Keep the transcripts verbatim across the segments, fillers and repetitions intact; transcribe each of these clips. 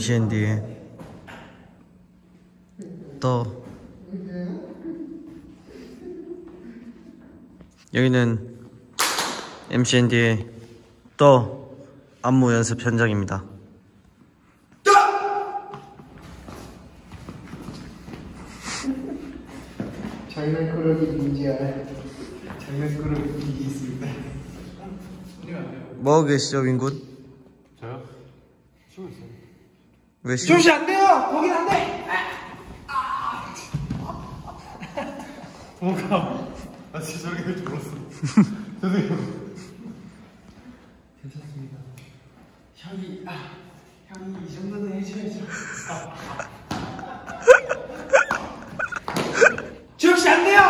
엠씨앤디의 또 여기는 엠씨앤디의 또 안무 연습 현장입니다. 장난꾸러기 민지알 장난꾸러기 민지 있습니다. 뭐하고 계시죠, 윙군? 저요? 쉬고 있어요. 왜 쉬? 조시 안 돼요! 거긴 안 돼! 뭐가? 나 진짜 저렇게 될 줄 몰랐어. 죄송해요. 괜찮습니다. 형이, 아, 형이 이 정도는 해줘야죠. 조시 안 돼요!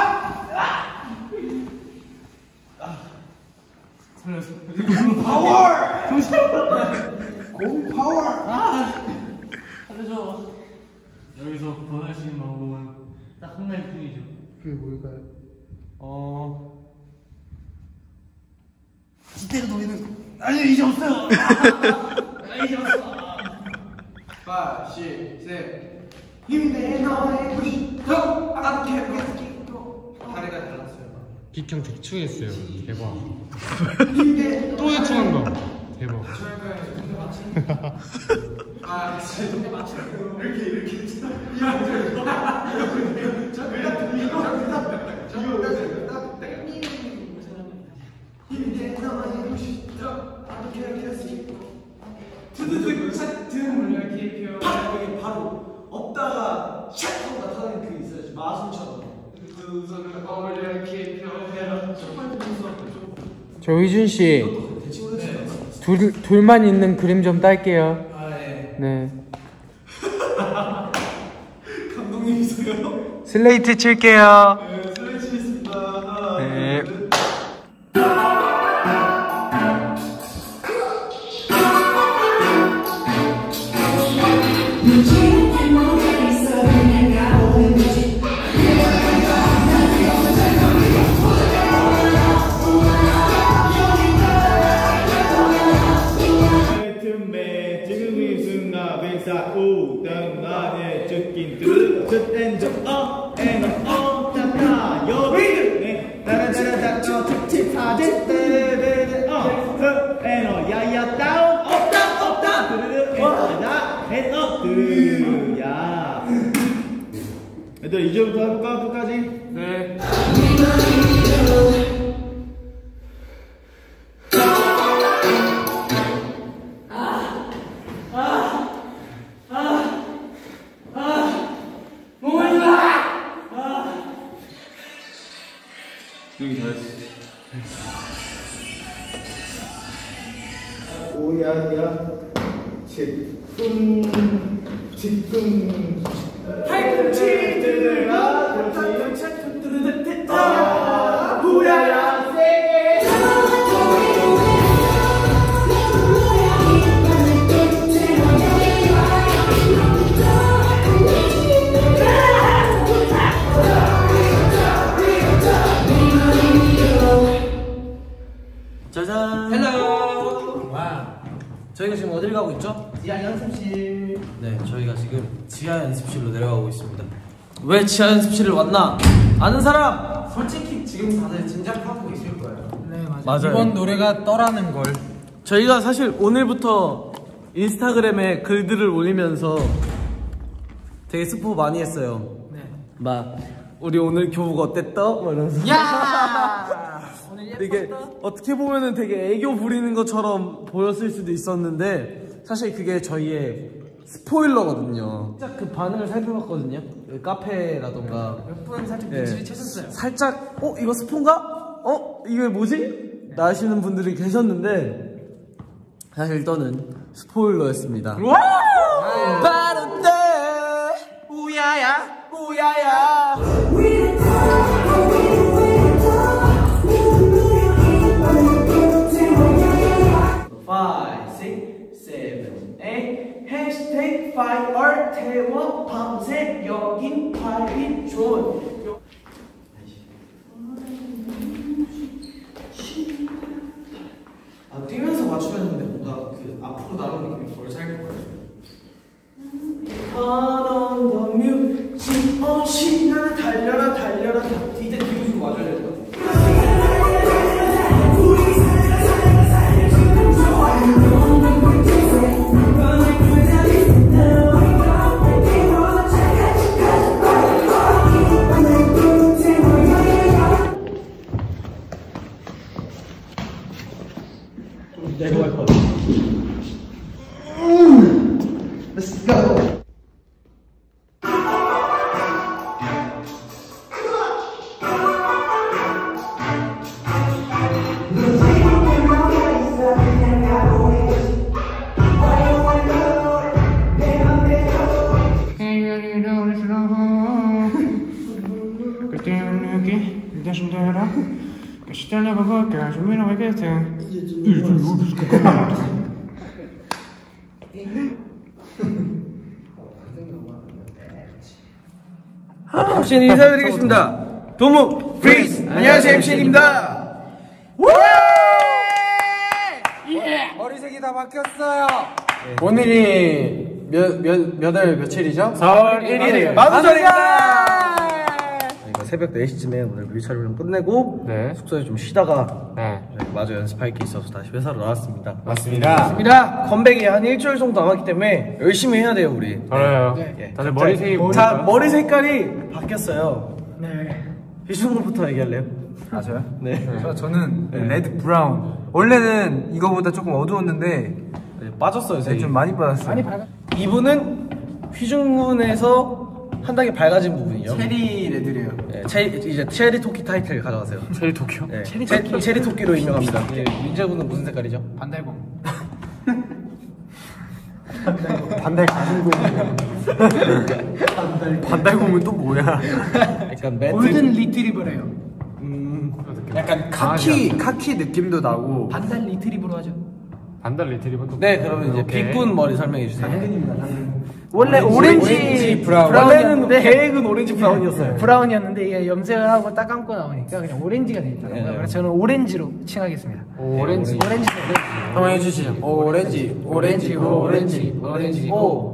살렸어. 파워! 조시! 공 파워! 아! 살려줘. 여기서 변할 수 있는 방법은 딱 한 가지 뿐이죠. 그게 뭘까요? 어... 이때가 너희는 아니 이제 없어요. 아, 이제 없어. 파, 시, 세 힘내 너의 부시터 아케 다리가 달랐어요. 기청 대충했어요. 대박. 힘내 또 대충한 거. 대박. 아, 진짜 맞춰. 이렇게 이렇게 이거 이거 힘내 너의 부시터 아케 두두두 샷 몰라 기표 여기 바로 없다가 샷 하고 나타나는 그 있어야지 마술처럼 두 손을 올려 기표 해라 첫 번째 순서 저 의준 씨, 둘 둘만 있는 그림 좀 딸게요. 아 네. 네. 감독님이세요? 슬레이트 칠게요. 네, 슬래시 있습니다. 하나, 네. 둘, 셋. 얘들 이제부터 할까? 끝까지? 네. 여기 잘했어. 오야야 지금 지금 팔꿈치들과 팔꿈치들과 오야야 세게 짜잔. 헬로. 와. 저희가 지금 어딜 가고 있죠? 지하 연습실. 네, 저희가 지금 지하 연습실로 내려가고 있습니다. 왜 지하 연습실을 왔나? 아는 사람? 솔직히 지금 다들 짐작하고 계실 거예요. 네, 맞아요. 맞아요. 이번 노래가 떠라는 걸. 저희가 사실 오늘부터 인스타그램에 글들을 올리면서 되게 스포 많이 했어요. 네. 막 우리 오늘 교복 어땠어? 막 이러면서. 야! 오늘 예뻤다. 이게 어떻게 보면은 되게 애교 부리는 것처럼 보였을 수도 있었는데 사실 그게 저희의 스포일러거든요. 살짝 그 반응을 살펴봤거든요. 그 카페라던가 몇 분 살짝 네. 눈치를 채셨어요. 살짝 어? 이거 스폰가? 어? 이게 뭐지? 나시는 분들이 계셨는데 사실 떠는 스포일러였습니다. 와우! 바로 때 우야야 우야야 five, six, seven, eight 해시태그 파이어 태워 밤새 여긴 파이빗 존 아 뛰면서 맞추면 근데 뭔가 그 앞으로 나가는 느낌이 덜 살 것 같아요. 엠씨는 인사드리겠습니다. 도무 프리즈. 안녕하세요, 엠씨입니다. 머리색이 다 바뀌었어요. 네. 오늘이 몇몇몇월 며칠이죠? 사월 일일이에요. 만우절입니다. 이거 새벽 네 시쯤에 오늘 뮤비 촬영 끝내고 네. 숙소에 좀 쉬다가 네. 마저 연습할 게 있어서 다시 회사로 나왔습니다. 맞습니다. 맞습니다. 컴백이 한 일주일 정도 남았기 때문에 열심히 해야 돼요, 우리. 알아요. 네. 다들 머리색이 자, 뭐예요? 머리 색깔이 바뀌었어요. 네. 희준부터 얘기할래요? 아 저요? 네. 저, 저는 레드 브라운. 원래는 이거보다 조금 어두웠는데 네, 빠졌어요, 네, 색이. 좀 많이 빠졌어요. 많이 밝아. 이분은 휘중문에서 한 단계 밝아진 부분이요. 체리 레드래요. 네, 체, 이제 체리 토끼 타이틀 가져가세요. 체리 도쿄. 네, 체리, 토끼. 체리 토끼로 유명합니다. 네, 민재군은 무슨 색깔이죠? 반달곰. 반달 가슴곰. 반달곰은 또 뭐야? 약간 매트. 골든 리트리버래요. 음, 약간 카키 카키 느낌도 나고. 반달 리트리버로 하죠. 반달 리트리버도. 네, 그러면 이제 빅군 머리 설명해 주세요. 원래 오렌지 브라운. 원래는 계획은 오렌지 브라운이었어요. 브라운이었는데 이게 염색을 하고 딱 감고 나오니까 그냥 오렌지가 되더라고요. 네. 그래서 저는 오렌지로 칭하겠습니다. 오렌지. 오렌지. 한번 해주시죠. 오렌지, 오렌지, 오렌지, 오렌지. 오.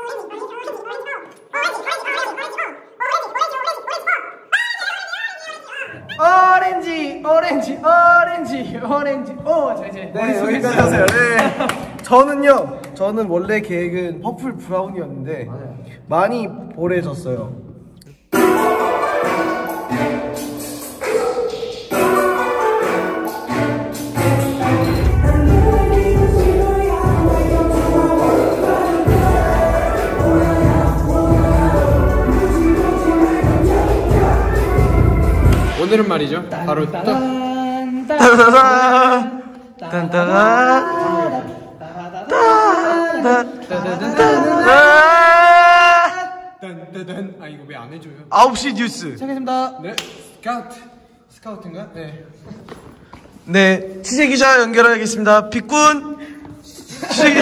오렌지, 오렌지, 오렌지, 오렌지. 오, 자 이제 네, 여기까지 하세요. 네. 저는요, 저는 원래 계획은 퍼플 브라운이었는데 많이 보래졌어요. 오늘은 말이죠. 바로 또 딴따단. 아 이거 왜 안 해줘요? 아홉 시 뉴스. 시작했습니다. 네. 스카우트. 스카우트인가? 네. 네, 취재 기자 연결하겠습니다. 빅군. 취재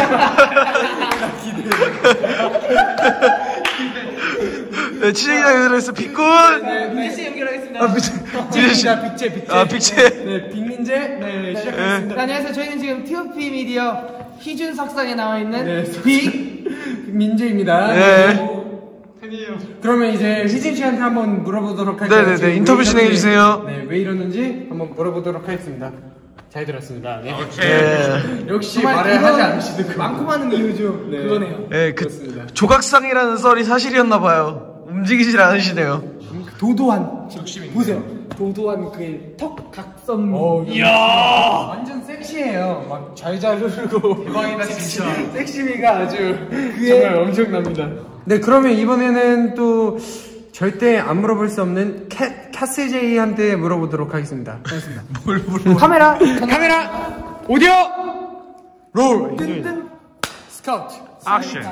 네, 취재 기자 연결해서 빅군. 빅씨 연결하겠습니다. 아, 빅재. 빅재입니다. 빅재, 빅재. 아, 빅재. 네, 빅민재. 네, 시작하겠습니다. 네, 안녕하세요. 저희는 지금 티오피 미디어 희준 석상에 나와 있는 네, 빅 민재입니다. 네. 그러면 이제 희진 씨한테 한번 물어보도록 할게요. 네네네, 지금 인터뷰 왜 진행해 이러는지, 주세요. 네, 왜 이러는지 한번 물어보도록 하겠습니다. 잘 들었습니다. 네. 네. 역시 정말 말을 그거 하지 않으시더군요. 많고 많은 이유죠. 네. 그거네요. 네, 그 그렇습니다. 조각상이라는 썰이 사실이었나봐요. 움직이질 않으시네요. 도도한. 보세요. 도도한 그의 턱 각선. 어, 이야. 완전 섹시해요. 막 잘 자르고 대박이다 진짜. 섹시미가 아주 정말 엄청납니다. 네, 그러면 이번에는 또 절대 안 물어볼 수 없는 캐, 캐스제이한테 물어보도록 하겠습니다. 하겠습니다. 뭘 물어? 카메라. 카메라, 오디오, 롤. 뜬뜬. 스카우트. 액션.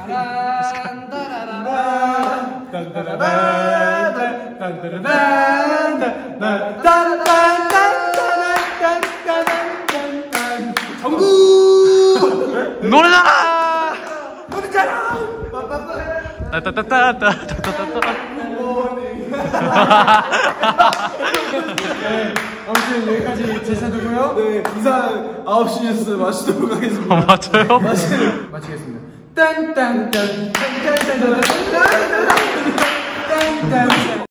정구! 노래잖아! 노래잖아! 따따따따따따따따따. 아무튼 여기까지 제사두고요. 네, 이상 아홉 시 뉴스 마치도록 하겠습니다. 맞아요? 마치겠습니다. 딴딴딴 딴딴딴딴딴딴딴딴